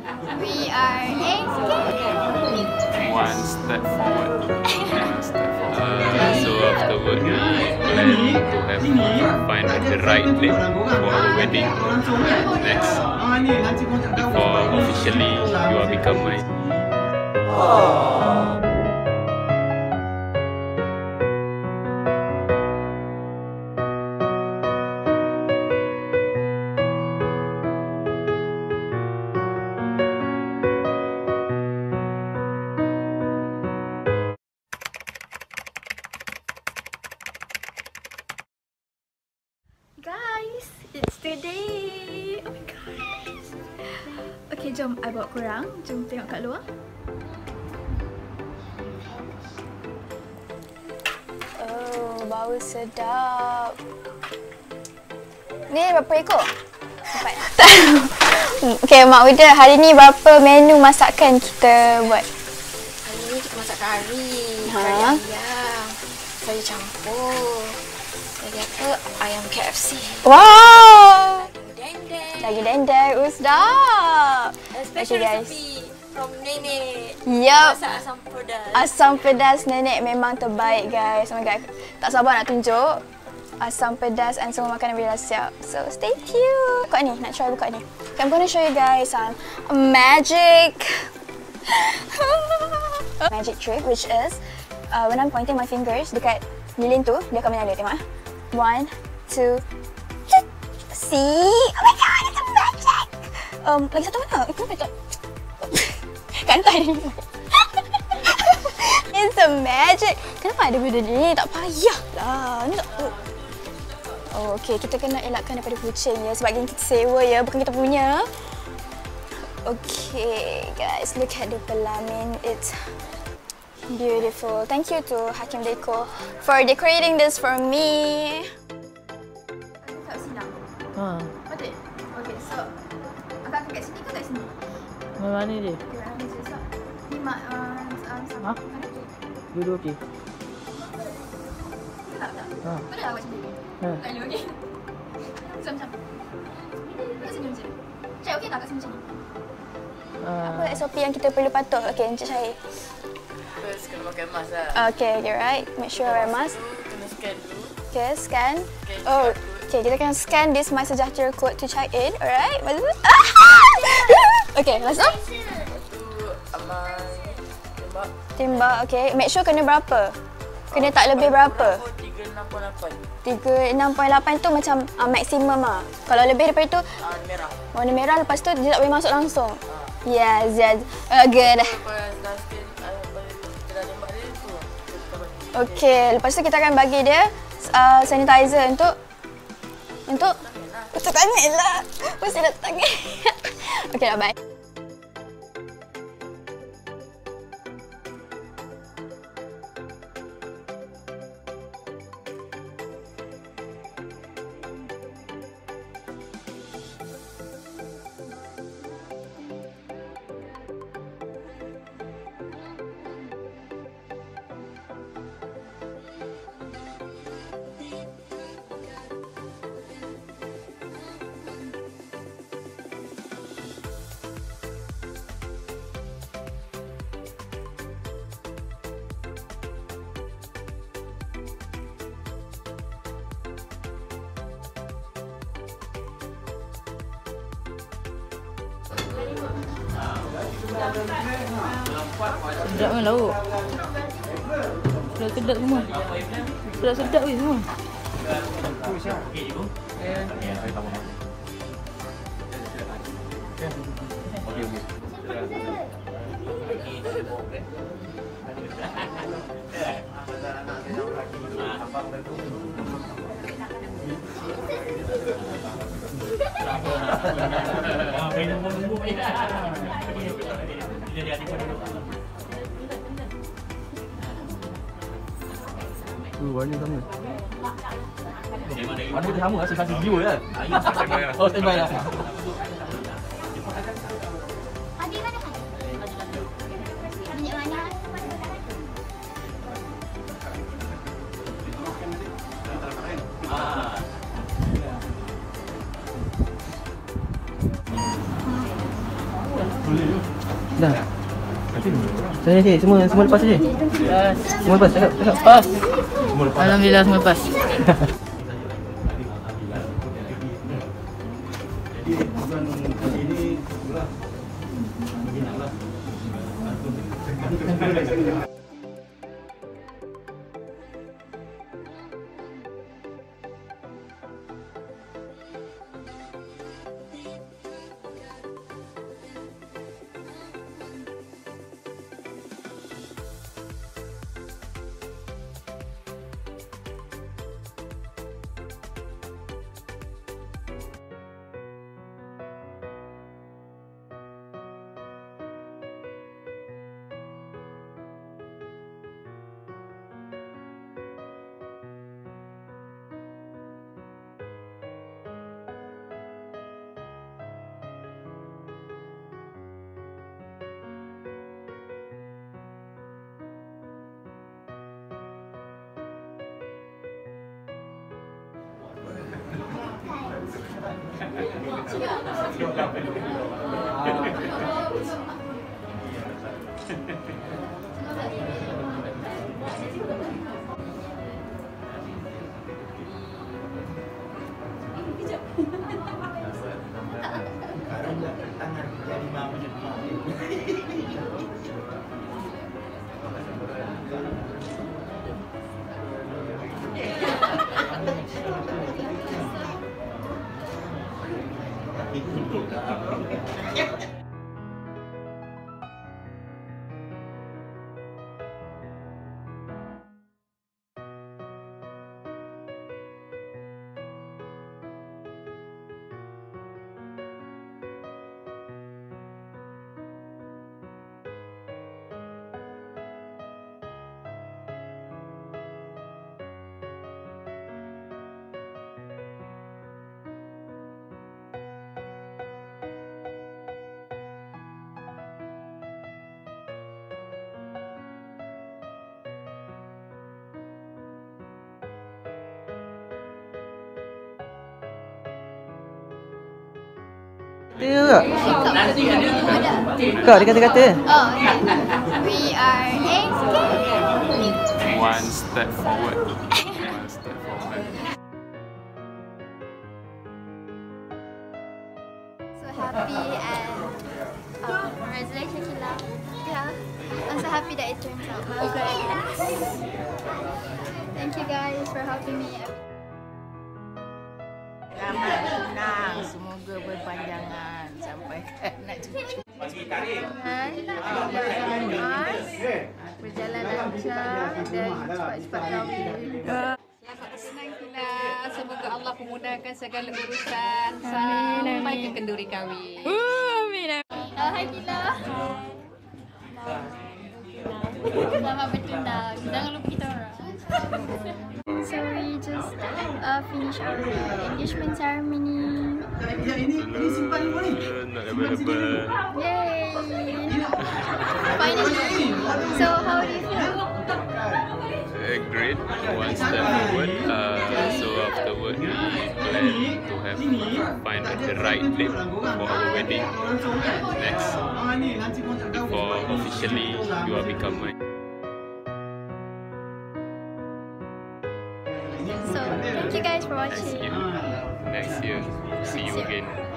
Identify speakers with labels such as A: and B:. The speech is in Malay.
A: We are escaping.
B: One step forward, one step forward. So afterward, we plan to find the right date for our wedding next. Before officially you are become my.
A: Guys, it's today. Oh my gosh. Okay, jom I bawa korang. Jom tengok kat luar.
C: Oh, bau sedap. Ni berapa ekor? 4. Okay, Mak Uda, hari ni berapa menu masakan kita buat?
D: Hari ni kita masak kari,
C: Ha?
D: kari ayam, sayur campur, lagi apa? Ayam KFC.
C: Wow!
D: Dendeng.
C: Lagi dendeng, sedap.
D: Special
C: Okay, guys.
D: recipe from nenek.
C: Yup.
D: Masak asam pedas.
C: Asam pedas nenek memang terbaik, guys. Oh my god, tak sabar nak tunjuk. Asam pedas and semua makanan bila siap. So stay tuned. Buka ni, nak try buka ni. Okay, I'm gonna show you guys some magic magic trick, which is when I'm pointing my fingers dekat lilin tu, dia akan menyala. Tengok. 1, 2, see? Oh my god, it's a magic. Lagi satu mana? Kenapa tak? Kantai ni. It's a magic. Kenapa ada benda ni? Tak payah lah. Ni tak. Oh, okay. Kita kena elakkan daripada kucing ya. Sebab yang kita sewa ya, bukan kita punya. Okay, guys. Look at the pelamin. It's beautiful. Thank you to Hakim Deco for decorating this for me.
A: Tak silang.
E: Ha,
A: Betul? Okay, so akak kat sini ke kat sini?
E: mana dia?
A: Okay, mana je. So, ni mak
E: Ha?
A: mana tu?
E: Dua-dua okey.
A: Tak.
E: Ha.
A: Betul tak awak sendiri?
E: Ha.
A: Tak boleh, okey. Macam. Kat sini macam ni. Cik, okey tak kat sini macam ni?
C: Apa SOP yang kita perlu patuh? Okay, Encik Syahir.
F: First kena pakai mask lah.
C: Okay, you're right. Make sure wear mask.
F: Kena scan dulu.
C: Okay, scan.
F: Scan
C: Oh,
F: QR code.
C: okay. Kita akan scan this My Sejahtera code to check in. Alright. Okay, let's go.
F: Lepas tu amal tembak.
C: Timbang. Okay. Make sure kena berapa? Kena tak lebih berapa?
F: 36.8.
C: 36.8 tu macam maksimum lah. Kalau lebih daripada tu,
F: Merah.
C: warna merah, lepas tu dia tak boleh masuk langsung. Yes, yes. Good.
F: Lepas dah scan, kita dah tembak dia tu. Kita bagi.
C: Okay, lepas tu kita akan bagi dia sanitizer untuk tangan lah. Mesti nak tangan. Okay, dah bye.
E: Sedap kan lauk? Sedap semua. Sedap weh semua.
G: Warna sama. Warna dia sama lah, satu view je. Oh, standby lah.
A: Adik mana kan? Adik mana?
G: Boleh. Dah. Sini, semua lepas saja. Semua lepas, cakap.
E: Pas. Alhamdulillah semua pas.
G: Kak, dia kata-kata.
A: Oh, we are escape.
B: One step forward. One step forward.
A: So happy and congratulations, Kila. Yeah, I'm so happy that it turns out okay. Thank you guys for helping me.
F: Selamat tunang, semoga berpanjangan sampai nak cucu.
A: Berjalan lancar dan cepat-cepat kahwin.
H: Senang Kila, semoga Allah memudahkan segala urusan sampai ke kenduri kahwin.
A: Amin. Hai Kila. Selamat bertunang. Jangan lupa kita orang. So we just finish our engagement ceremony.
B: Not available.
A: Yay! Finally. So how do you feel?
B: Great. One step forward. So afterward we plan to find the right date for our wedding. Next, before officially you are become mine.
A: So thank you guys for watching.
B: Next year, see you again.